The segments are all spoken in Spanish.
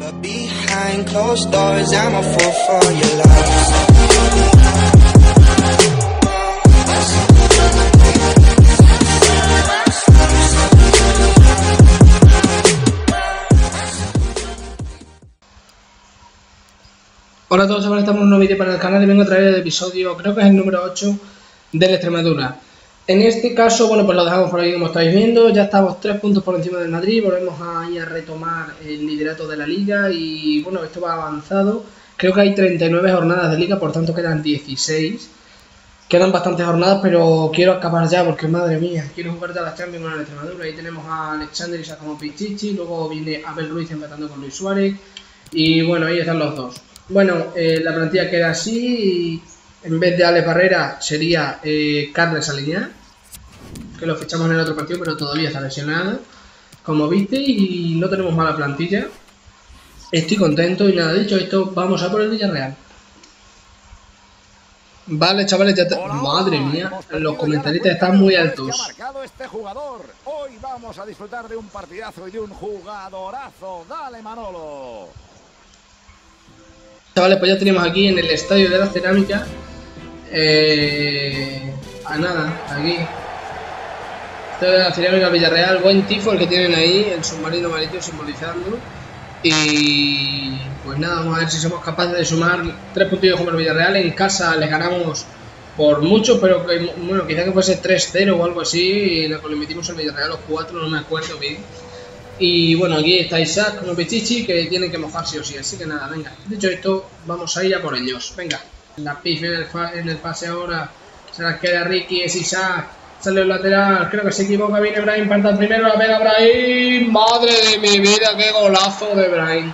Behind closed doors, I'm a fool for your love. Hola a todos, ahora estamos en un nuevo vídeo para el canal y vengo a traer el episodio, creo que es el número 8 del Extremadura. En este caso, bueno, pues lo dejamos por ahí como estáis viendo, ya estamos 3 puntos por encima del Madrid, volvemos a retomar el liderato de la liga y bueno, esto va avanzado. Creo que hay 39 jornadas de liga, por tanto quedan 16. Quedan bastantes jornadas, pero quiero acabar ya porque madre mía, quiero jugar ya la Champions con el Extremadura. Ahí tenemos a Alexander Isak como Pichichi, luego viene Abel Ruiz empatando con Luis Suárez y bueno, ahí están los dos. Bueno, la plantilla queda así. En vez de Alex Barrera sería Carles Aliñá, que lo fichamos en el otro partido, pero todavía está lesionado, como visteis, y no tenemos mala plantilla. Estoy contento y nada, dicho esto, vamos a por el Villarreal. Vale, chavales, ya madre mía, los comentaristas están muy altos. Este jugador. Hoy vamos a disfrutar de un partidazo y de un jugadorazo. Dale, Manolo. Chavales, pues ya tenemos aquí en el estadio de la Cerámica a nada, aquí estadio de la Cerámica Villarreal, buen tifo el que tienen ahí, el submarino marítimo simbolizando. Y pues nada, vamos a ver si somos capaces de sumar 3 puntos como el Villarreal. En casa les ganamos por mucho, pero que, bueno, quizá que fuese 3-0 o algo así, y le metimos al Villarreal los 4, no me acuerdo bien. Y bueno, aquí está Isak como Pichichi, que tienen que mojar sí o sí, así que nada, venga. Dicho esto, vamos a ir a por ellos, venga. La pif en el pase ahora, se las queda Ricky, es Isak, sale el lateral, creo que se equivoca, viene Brahim, parta primero, la pega Brahim, madre de mi vida, qué golazo de Brahim.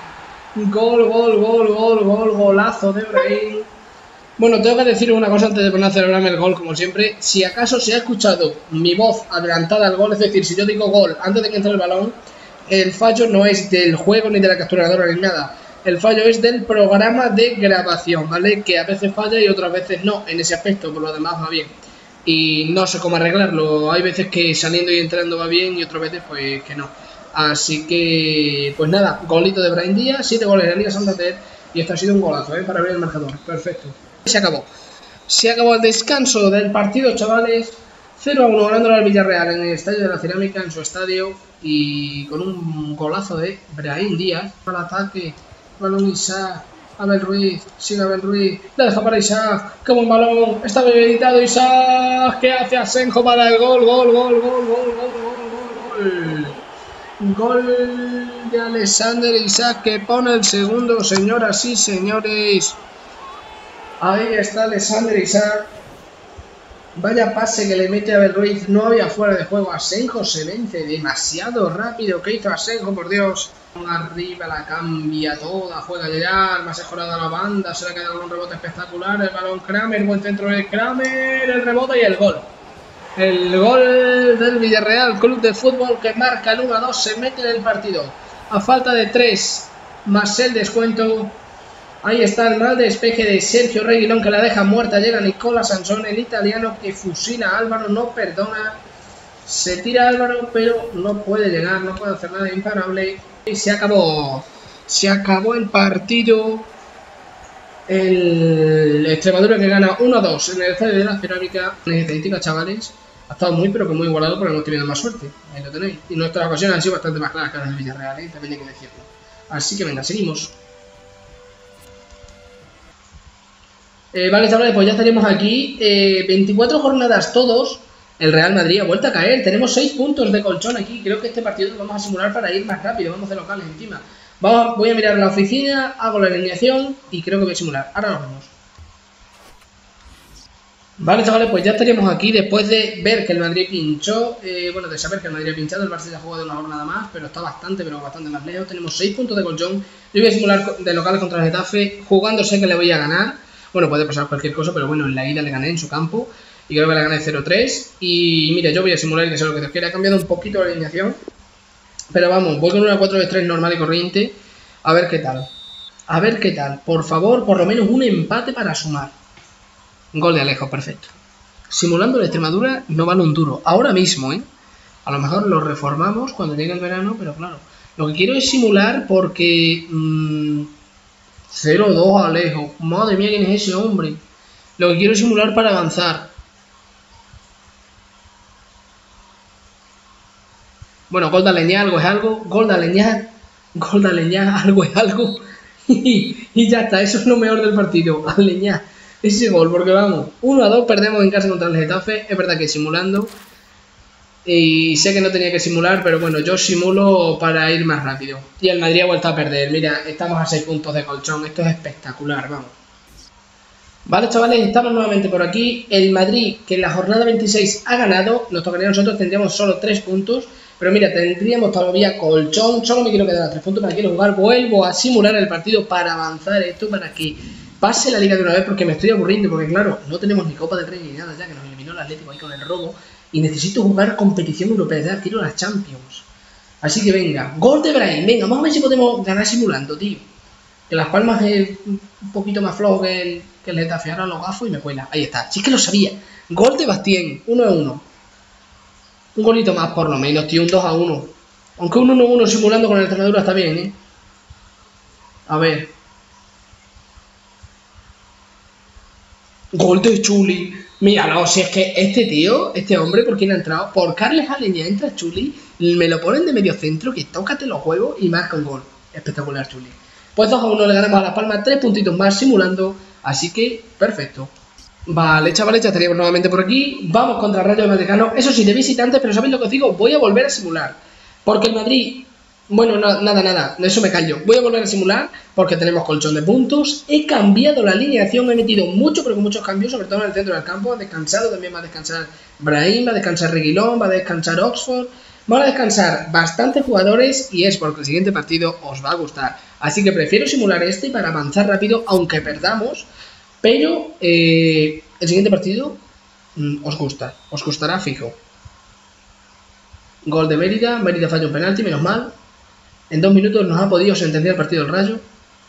Golazo de Brahim. Bueno, tengo que deciros una cosa antes de poner a celebrarme el gol, como siempre. Si acaso se ha escuchado mi voz adelantada al gol, es decir, si yo digo gol antes de que entre el balón, el fallo no es del juego ni de la capturadora ni nada. El fallo es del programa de grabación, ¿vale? Que a veces falla y otras veces no, en ese aspecto, por lo demás va bien. Y no sé cómo arreglarlo. Hay veces que saliendo y entrando va bien y otras veces pues que no. Así que, pues nada, golito de Brahim Díaz, 7 goles en la Liga Santander y esto ha sido un golazo, para abrir el marcador. Perfecto. Se acabó. Se acabó el descanso del partido, chavales. 0-1 ganándolo al Villarreal en el estadio de la Cerámica, en su estadio, y con un golazo de Brahim Díaz al ataque. Balón Isak, Abel Ruiz, sigue Abel Ruiz, la deja para Isak, qué buen balón, está bien editado Isak, que hace Asenjo para el gol. Gol de Alexander Isak, que pone el segundo, señoras y señores. Ahí está Alexander Isak. Vaya pase que le mete a Abel Ruiz, no había fuera de juego. Asenjo se vence demasiado rápido. ¿Qué hizo Asenjo, por Dios? Arriba la cambia toda, juega Gerard, más escorada a la banda, se le ha quedado un rebote espectacular. El balón Kramer, buen centro de Kramer, el rebote y el gol. El gol del Villarreal Club de Fútbol, que marca el 1-2, se mete en el partido. A falta de 3 más el descuento. Ahí está el mal despeje de Sergio Reguilón, que la deja muerta. Llega Nicola Sansone, el italiano, que fusila a Álvaro, no perdona. Se tira Álvaro, pero no puede llegar, no puede hacer nada imparable. Y se acabó. Se acabó el partido. El Extremadura que gana 1-2 en el estadio de la Cerámica. En estadística, chavales, ha estado muy pero que muy igualado, porque hemos tenido más suerte. Ahí lo tenéis. Y nuestras ocasiones han sido bastante más claras que las del Villarreal, también hay que decirlo. Así que venga, seguimos. Vale, chavales, pues ya estaríamos aquí. 24 jornadas todos. El Real Madrid ha vuelto a caer. Tenemos 6 puntos de colchón aquí. Creo que este partido lo vamos a simular para ir más rápido. Vamos de locales encima. Voy a mirar la oficina, hago la alineación y creo que voy a simular. Ahora nos vemos. Vale, chavales, pues ya estaríamos aquí después de ver que el Madrid pinchó. Bueno, de saber que el Madrid ha pinchado. El Barça ya ha jugado una jornada más, pero está bastante más lejos. Tenemos 6 puntos de colchón. Yo voy a simular de locales contra el Getafe. Jugando sé que le voy a ganar. Bueno, puede pasar cualquier cosa, pero bueno, en la ida le gané en su campo y creo que le gané 0-3. Y mire, yo voy a simular y que sea lo que Dios quiera. He cambiado un poquito la alineación, pero vamos, voy con una 4-3 normal y corriente. A ver qué tal. A ver qué tal. Por favor, por lo menos un empate para sumar. Gol de Alejo, perfecto. Simulando la Extremadura no vale un duro. Ahora mismo, A lo mejor lo reformamos cuando llegue el verano, pero claro, Lo que quiero es simular porque... 0-2 Alejo. Madre mía, ¿quién es ese hombre? Lo que quiero es simular para avanzar. Bueno, gol de Aleñá, algo es algo. Gol de Aleñá, algo es algo. Y ya está, eso es lo mejor del partido. Aleñá, ese gol, porque vamos, 1-2, perdemos en casa contra el Getafe. Es verdad que simulando. Y sé que no tenía que simular, pero bueno, yo simulo para ir más rápido. Y el Madrid ha vuelto a perder. Mira, estamos a 6 puntos de colchón. Esto es espectacular, vamos. Vale, chavales, estamos nuevamente por aquí. El Madrid, que en la jornada 26 ha ganado, nos tocaría a nosotros, tendríamos solo 3 puntos. Pero mira, tendríamos todavía colchón. Solo me quiero quedar a 3 puntos para quiero jugar. Vuelvo a simular el partido para avanzar esto, para que pase la liga de una vez, porque me estoy aburriendo. Porque claro, no tenemos ni Copa del Rey ni nada ya, que nos eliminó el Atlético ahí con el robo. Y necesito jugar competición europea, ya quiero las Champions. Así que venga, gol de Brahim. Venga, vamos a ver si podemos ganar simulando, tío. Que Las Palmas es un poquito más flojo que el Getafe. Ahora lo gafo y me cuela. Ahí está, sí que lo sabía. Gol de Bastien, 1-1. Un golito más por lo menos, tío, un 2-1. Aunque un 1-1 simulando con la Extremadura está bien, ¿eh? A ver. Gol de Chuli. Míralo, si es que este tío, este hombre, ¿por quién ha entrado? Por Carles Aleñá entra Chuli, me lo ponen de medio centro, que tócate los huevos y marca un gol. Espectacular, Chuli. Pues 2-1 le ganamos a Las Palmas, 3 puntitos más simulando, así que perfecto. Vale, chavales, ya estaríamos nuevamente por aquí. Vamos contra el Rayo Vallecano, eso sí, de visitantes, pero ¿sabéis lo que os digo? Voy a volver a simular, porque el Madrid... Bueno, nada, eso me callo. Voy a volver a simular porque tenemos colchón de puntos. He cambiado la alineación, he metido mucho, pero con muchos cambios, sobre todo en el centro del campo. Ha descansado, también va a descansar Brahim, va a descansar Reguilón, va a descansar Oxford. Van a descansar bastantes jugadores y es porque el siguiente partido os va a gustar. Así que prefiero simular este para avanzar rápido, aunque perdamos. Pero el siguiente partido os gusta, os gustará fijo. Gol de Mérida falla un penalti, menos mal. En 2 minutos nos ha podido sentenciar el partido del Rayo.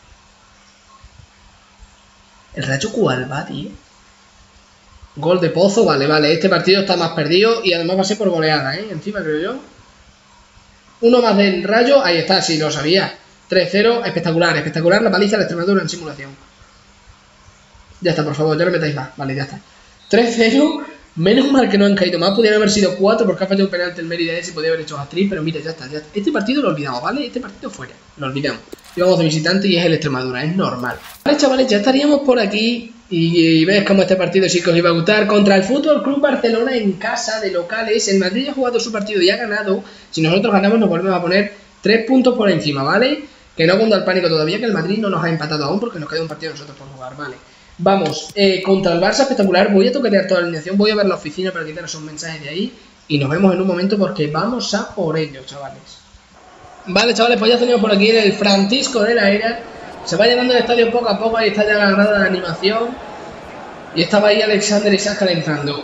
¿El Rayo cuál va, tío? Gol de Pozo, vale. Este partido está más perdido y además va a ser por goleada, ¿eh? Encima, creo yo. Uno más del Rayo, ahí está, sí, lo sabía. 3-0, espectacular la paliza de la Extremadura en simulación. Ya está, por favor, ya no metáis más. Vale, ya está. 3-0. Menos mal que no han caído más, podrían haber sido 4 porque ha fallado un penalti el Mérida ese y podría haber hecho hat-trick, pero mira, ya está. Este partido lo olvidamos, ¿vale? Este partido fuera, lo olvidamos. Y vamos de visitante y es el Extremadura, es normal. Vale, chavales, ya estaríamos por aquí y ves cómo este partido sí que os iba a gustar. Contra el Fútbol Club Barcelona en casa de locales, el Madrid ha jugado su partido y ha ganado. Si nosotros ganamos nos volvemos a poner 3 puntos por encima, ¿vale? Que no cunda el pánico todavía, que el Madrid no nos ha empatado aún porque nos queda un partido nosotros por jugar, ¿vale? Vamos, contra el Barça espectacular, voy a toquetear toda la alineación, voy a ver la oficina para quitaros un mensaje de ahí y nos vemos en un momento porque vamos a por ello, chavales. Vale, chavales, pues ya tenemos por aquí en el Francisco de la Era, se va llenando el estadio poco a poco, ahí está ya la grada de animación y estaba ahí Alexander Isaac calentando.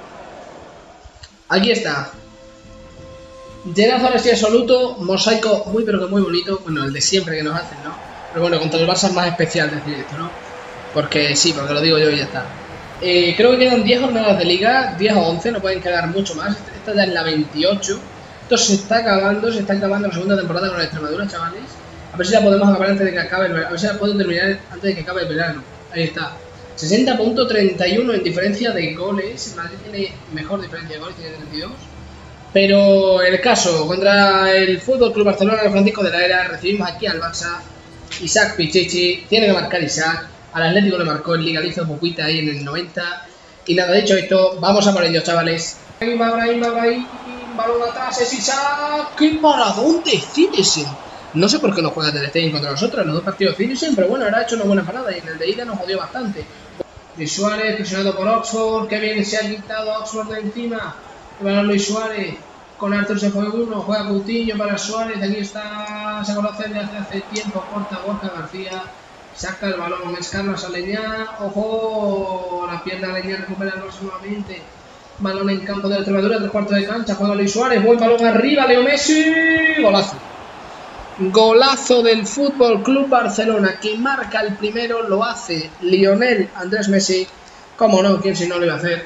Aquí está. Llenazo así absoluto, mosaico muy pero que muy bonito, bueno, el de siempre que nos hacen, ¿no? Pero bueno, contra el Barça es más especial decir esto, ¿no? Porque sí, porque lo digo yo y ya está. Creo que quedan 10 jornadas de liga, 10 o 11, no pueden quedar mucho más. Esta ya es la 28. Esto se está acabando la segunda temporada con la Extremadura, chavales. A ver si la podemos acabar antes de que acabe el verano. A ver si la puedo terminar antes de que acabe el verano. Ahí está. 60.31 en diferencia de goles. Madrid tiene mejor diferencia de goles, tiene 32. Pero en el caso, contra el Fútbol Club Barcelona, el Francisco de la Era, recibimos aquí al Barça. Isaac Pichichi, tiene que marcar Isaac. Al Atlético le marcó el Liga, le hizo poquita ahí en el 90. Y nada, dicho esto, vamos a por ello, chavales. Brahim, balón atrás, es Isaac. ¡Qué paradón de Zinesen! No sé por qué no juega Ter Stegen contra nosotros en los dos partidos Zinesen, pero bueno, ahora ha hecho una buena parada y en el de ida nos jodió bastante. Luis Suárez, presionado por Oxford, que bien se ha quitado Oxford de encima. Bueno, Luis Suárez, con Arthur se fue uno, juega Coutinho para Suárez, aquí está, se conoce desde hace tiempo, corta Borja García. Saca el balón, es Carlos Aleñá, ojo, la pierna Aleñá recupera el balón nuevamente. Balón en campo de la Extremadura, 3/4 de cancha, juega Luis Suárez, buen balón arriba, Leo Messi, golazo. Golazo del Fútbol Club Barcelona, que marca el primero, lo hace Lionel Andrés Messi. Cómo no, quién si no lo iba a hacer.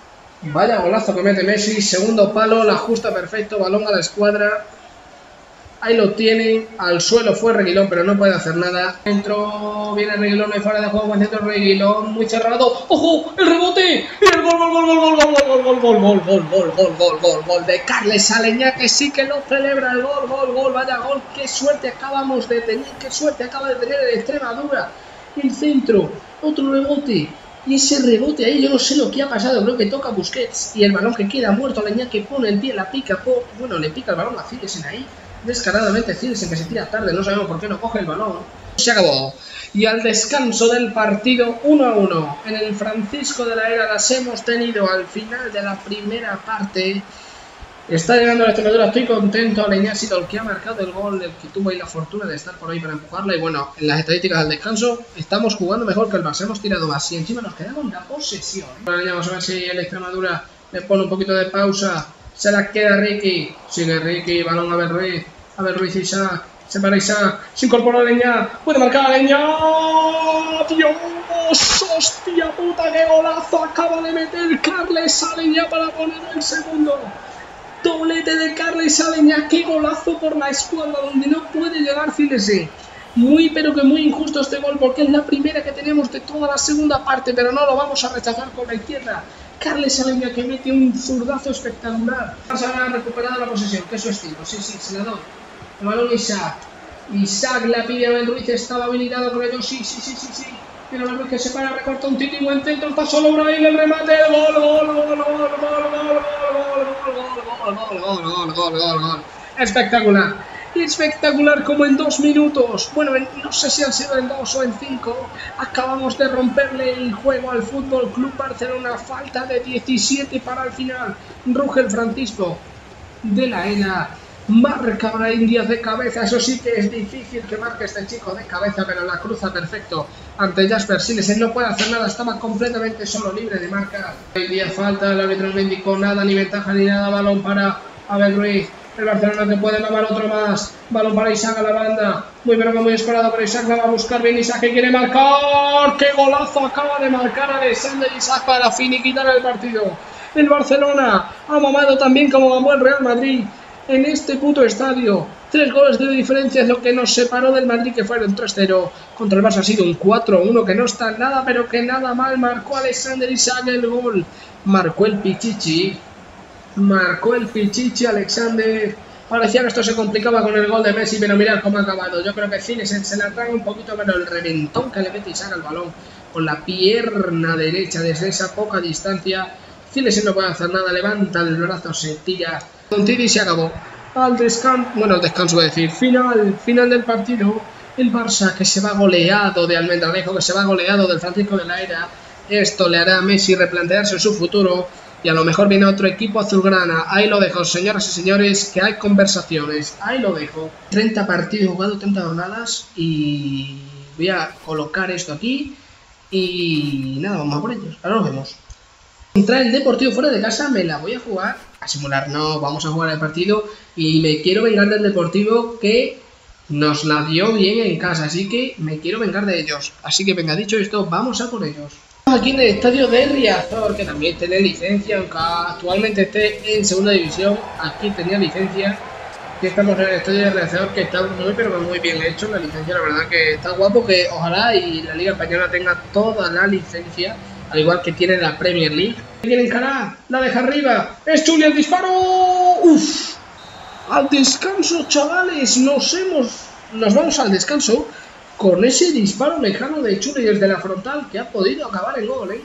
Vaya golazo que mete Messi, segundo palo, la ajusta perfecto, balón a la escuadra. Ahí lo tienen, al suelo fue Reguilón, pero no puede hacer nada. Dentro viene Reguilón, no hay fuera de juego, con centro Reguilón, muy cerrado. ¡Ojo! ¡El rebote! ¡Y el gol, gol, gol, gol, gol, gol, gol, gol de Carles Aleñá, que sí que lo celebra el gol, gol, gol, vaya gol! ¡Qué suerte acabamos de tener! ¡Qué suerte acaba de tener el Extremadura! El centro, otro rebote. Y ese rebote ahí, yo no sé lo que ha pasado, creo que toca Busquets y el balón que queda muerto, Aleñá que pone el pie, la pica, bueno, le pica el balón a Cilesen ahí. Descaradamente Cilesen que se tira tarde, no sabemos por qué no coge el balón. Se acabó. Y al descanso del partido 1-1 en el Francisco de la Era las hemos tenido al final de la primera parte. Está llegando la Extremadura, estoy contento. Aleñá ha sido el que ha marcado el gol, el que tuvo ahí la fortuna de estar por ahí para empujarla. Y bueno, en las estadísticas del descanso estamos jugando mejor que el Barça, hemos tirado más y encima nos quedamos la posesión. Aleñá, vamos a ver si el Extremadura le pone un poquito de pausa. Se la queda Ricky, sigue Ricky, balón a ver Ruiz. A ver, Ruiz Isaac, se para Isaac, se incorpora Aleñá, puede marcar Aleñá. ¡Dios! ¡Hostia puta, qué golazo! Acaba de meter Carles Aleñá para poner el segundo. Doblete de Carles Aleñá, qué golazo por la escuadra donde no puede llegar Cilesen. Muy pero que muy injusto este gol porque es la primera que tenemos de toda la segunda parte, pero no lo vamos a rechazar con la izquierda. Carles Aleñá que mete un zurdazo espectacular. Barça ha recuperado la posesión, que es su estilo, sí, se la doy. El balón Isaac. Isaac la pide a Ben Ruiz, estaba habilitado con ellos, sí. Pero la Ruiz que se para, recorta un titi, buen centro, paso logro ahí, el remate, gol. Espectacular como en 2 minutos. Bueno, no sé si han sido en 2 o en 5. Acabamos de romperle el juego al Fútbol Club Barcelona. Falta de 17 para el final. Ruge el Francisco de la ELA. Marca Brahim Díaz de cabeza, eso sí que es difícil que marque este chico de cabeza, pero la cruza perfecto ante Jasper Cilesen, no puede hacer nada, estaba completamente solo, libre de marca. Hoy día falta, el árbitro no indicó nada, ni ventaja ni nada, balón para Abel Ruiz, el Barcelona que puede lavar otro más, balón para Isaac a la banda, muy pero muy esperado, pero Isaac la va a buscar bien, Isaac que quiere marcar, qué golazo acaba de marcar Alexander Isaac para finiquitar el partido. El Barcelona ha mamado también como mamó el Real Madrid. En este puto estadio, 3 goles de diferencia es lo que nos separó del Madrid, que fueron 3-0. Contra el Barça ha sido un 4-1, que no está nada, pero que nada mal. Marcó Alexander Isaac el gol. Marcó el Pichichi Alexander. Parecía que esto se complicaba con el gol de Messi, pero mirad cómo ha acabado. Yo creo que Cilesen se la traga un poquito, pero el reventón que le mete Isaac al balón con la pierna derecha desde esa poca distancia. Cilesen no puede hacer nada, levanta el brazo, se tira. Titi se acabó. Al descanso, bueno, descanso voy a decir, final del partido. El Barça que se va goleado de Almendralejo, que se va goleado del Francisco de la Era. Esto le hará a Messi replantearse su futuro y a lo mejor viene otro equipo azulgrana. Ahí lo dejo, señoras y señores, que hay conversaciones. Ahí lo dejo. 30 partidos jugados, 30 jornadas y voy a colocar esto aquí y nada, vamos a por ellos. Ahora nos vemos. Contra el Deportivo fuera de casa me la voy a jugar, a simular no, vamos a jugar el partido y me quiero vengar del Deportivo que nos la dio bien en casa, así que me quiero vengar de ellos. Así que venga, dicho esto, vamos a por ellos. Aquí en el estadio de Riazor, que también tiene licencia, aunque actualmente esté en segunda división, aquí tenía licencia. Aquí estamos en el estadio de Riazor, que está muy pero muy bien hecho, la licencia la verdad que está guapo, que ojalá y la Liga Española tenga toda la licencia. Al igual que tiene la Premier League. Quiere encarar, la deja arriba. ¡Es Chuli el disparo! ¡Uf! Al descanso, chavales. Nos vamos al descanso con ese disparo lejano de Chuli desde la frontal que ha podido acabar el gol,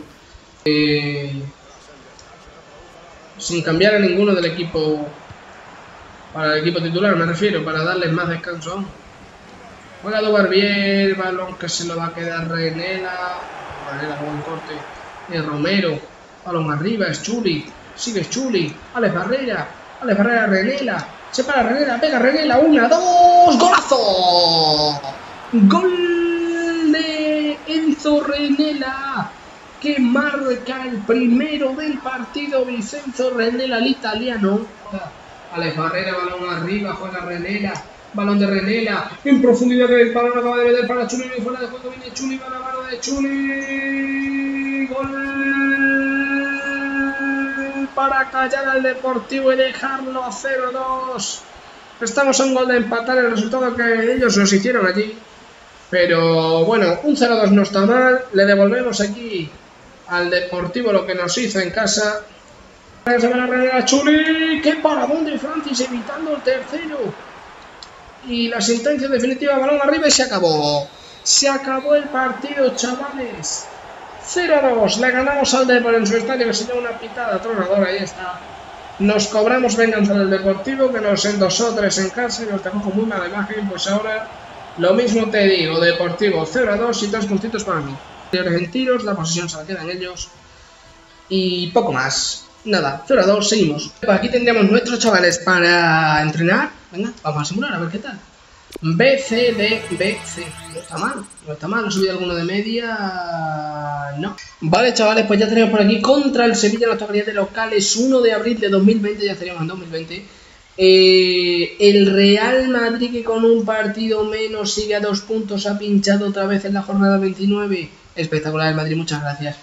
sin cambiar a ninguno del equipo. Para el equipo titular me refiero, para darles más descanso. Juega Dubarbier, balón que se lo va a quedar Renela. Buen corte de Romero, balón arriba, es Chuli, sigue Chuli, Alex Barrera, Renela, se para Renela, pega Renela, 1, 2, ¡golazo! Gol de Enzo Renela, que marca el primero del partido. Vincenzo Renela, el italiano. Alex Barrera, balón arriba, juega Renela. Balón de Renela, en profundidad que el balón acaba de meter para Chuli, fuera de juego viene Chuli, va la mano de Chuli, gol para callar al Deportivo y dejarlo a 0-2. Estamos a un gol de empatar el resultado que ellos nos hicieron allí. Pero bueno, un 0-2 no está mal. Le devolvemos aquí al Deportivo lo que nos hizo en casa. Se va a la Chuli. ¡Qué paradón de Francis evitando el tercero! Y la sentencia definitiva, balón arriba y se acabó. Se acabó el partido, chavales. 0-2. Le ganamos al Deportivo en su estadio, que se llama una pitada tronadora. Ahí está. Nos cobramos venganza del Deportivo, que nos endosó 3 en casa y nos dejó con muy mala imagen. Pues ahora, lo mismo te digo, Deportivo 0-2 y 3 puntitos para mí. En tiros, la posesión se la quedan ellos. Y poco más. Nada, 0-2, seguimos. Aquí tendríamos nuestros chavales para entrenar. Venga, vamos a simular a ver qué tal. B, C, D, B, C. No está mal, no está mal. ¿He subido alguno de media? No. Vale, chavales, pues ya tenemos por aquí contra el Sevilla en la totalidad de locales. 1 de abril de 2020, ya estaríamos en 2020. El Real Madrid, que con un partido menos sigue a 2 puntos, ha pinchado otra vez en la jornada 29. Espectacular el Madrid, muchas gracias.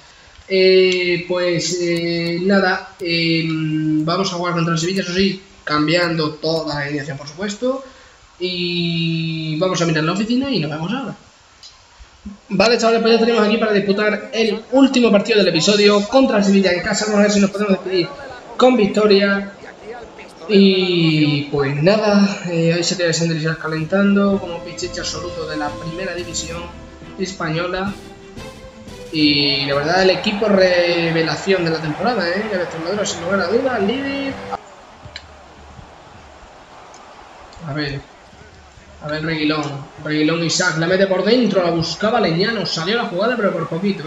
Nada, vamos a jugar contra el Sevilla, eso sí, cambiando toda la alineación, por supuesto. Y vamos a mirar la oficina y nos vemos ahora. Vale, chavales, pues ya tenemos aquí para disputar el último partido del episodio contra el Sevilla en casa. Vamos a ver si nos podemos despedir con victoria. Y pues nada, ahí se tiene Sendris calentando como pichichi absoluto de la primera división española. Y la verdad, el equipo revelación de la temporada, de Extremadura, sin lugar a dudas, líder. A ver, Reguilón Isaac, la mete por dentro, la buscaba Leñano, salió la jugada pero por poquito,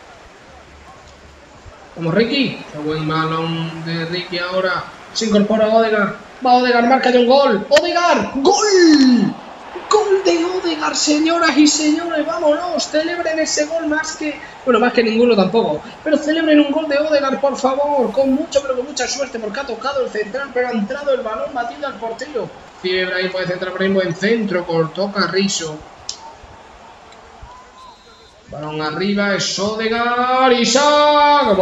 Como Ricky, qué buen balón de Ricky ahora, se incorpora Odegaard, va Odegaard, marca ya un gol, Odegaard, ¡gol! ¡Gol de Odegaard, señoras y señores! ¡Vámonos! Celebren ese gol más que ninguno tampoco. Pero celebren un gol de Odegaard, por favor. Con mucho, pero con mucha suerte, porque ha tocado el central, pero ha entrado el balón batido al portero. Fibra ahí puede centrar por ahí, buen centro, cortó Carrizo. Balón arriba, es Odegaard, Isaac.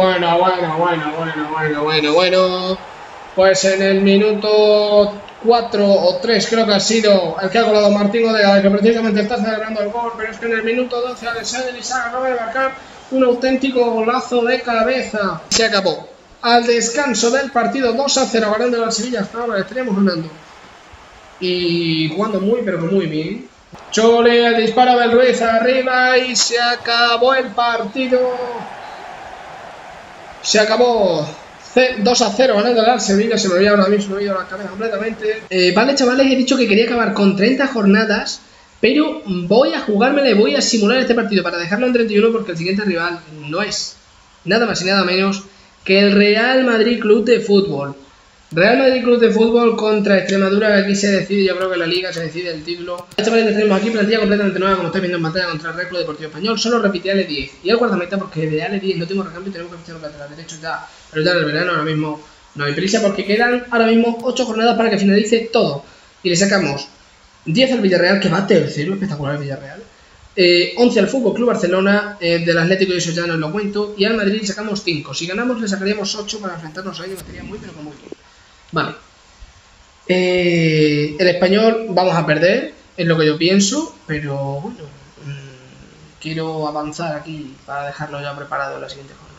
Bueno. Pues en el minuto 4 o 3 creo que ha sido el que ha colado Martín Odegaard, que precisamente está celebrando el gol, pero es que en el minuto 12 Alexander Isaac acaba de marcar un auténtico golazo de cabeza. Se acabó. Al descanso del partido 2-0 ganando la Sevilla. Hasta ahora estaríamos ganando y jugando muy pero muy bien. Chole, el disparo del Ruiz arriba y se acabó el partido. Se acabó. 2-0 ganando al Sevilla, se me había ahora mismo ido la cabeza completamente. Vale, chavales, he dicho que quería acabar con 30 jornadas, pero voy a jugármela y voy a simular este partido para dejarlo en 31 porque el siguiente rival no es nada más y nada menos que el Real Madrid Club de Fútbol. Real Madrid Club de Fútbol contra Extremadura, que aquí se decide, yo creo que la liga se decide el título. Chavales, tenemos aquí plantilla completamente nueva, como estáis viendo en pantalla, contra el Real Club Deportivo Español. Solo repetí Ale10 y el guardameta porque de Ale10 no tengo recambio y tenemos que fichar un lateral derecho ya. Pero ya en el verano ahora mismo no hay prisa porque quedan ahora mismo 8 jornadas para que finalice todo. Y le sacamos 10 al Villarreal, que va tercero, espectacular el Villarreal. 11 al Fútbol Club Barcelona, del Atlético y eso ya no os lo cuento. Y al Madrid le sacamos 5. Si ganamos le sacaríamos 8 para enfrentarnos a ellos, estaría muy pero muy bien. Vale. El Español vamos a perder, es lo que yo pienso, pero bueno, quiero avanzar aquí para dejarlo ya preparado en la siguiente jornada.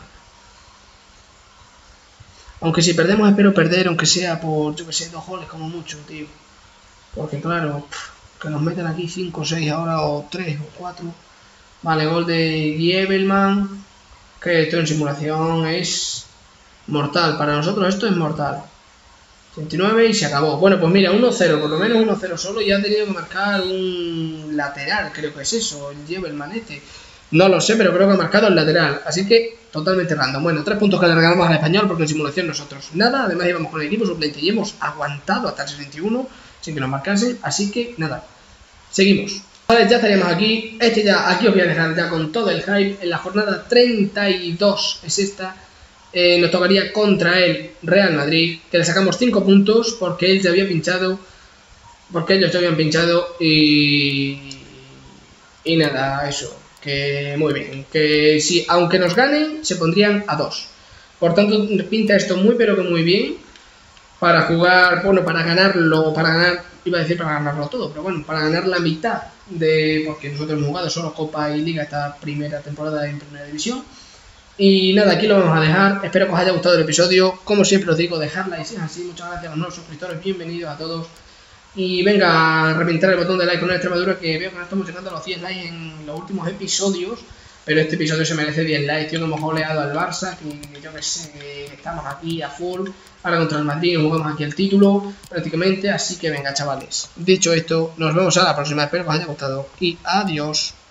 Aunque si perdemos espero perder, aunque sea por, yo que sé, 2 goles como mucho, tío. Porque claro, que nos metan aquí 5 o 6 ahora, o 3 o 4. Vale, gol de Giebelman, que esto en simulación es mortal, para nosotros esto es mortal. 29 y se acabó. Bueno, pues mira, 1-0, por lo menos 1-0 solo, y ha tenido que marcar un lateral, creo que es eso, el Giebelman este. No lo sé, pero creo que ha marcado el lateral, así que totalmente random. Bueno, 3 puntos que le regalamos al Español porque en simulación nosotros nada. Además íbamos con el equipo suplente y hemos aguantado hasta el 61 sin que nos marcasen, así que nada, seguimos. Vale, ya estaríamos aquí. Aquí os voy a dejar ya con todo el hype. En la jornada 32 es esta. Nos tocaría contra el Real Madrid, que le sacamos 5 puntos porque él se había pinchado, porque ellos se habían pinchado y nada, eso, que muy bien, que si aunque nos ganen se pondrían a 2, por tanto pinta esto muy pero que muy bien. para jugar, bueno, para ganarlo, iba a decir para ganarlo todo, pero bueno, para ganar la mitad porque nosotros hemos jugado solo Copa y Liga esta primera temporada en Primera División. Y nada, aquí lo vamos a dejar. Espero que os haya gustado el episodio. Como siempre os digo, dejad like si es así. Muchas gracias a los nuevos suscriptores. Bienvenidos a todos. Y venga a reventar el botón de like con una Extremadura, que veo que no estamos llegando a los 100 likes en los últimos episodios. Pero este episodio se merece 10 likes, tío, que hemos goleado al Barça, que yo que sé, que estamos aquí a full. Ahora contra el Madrid jugamos aquí el título prácticamente. Así que venga, chavales. Dicho esto, nos vemos a la próxima. Espero que os haya gustado y adiós.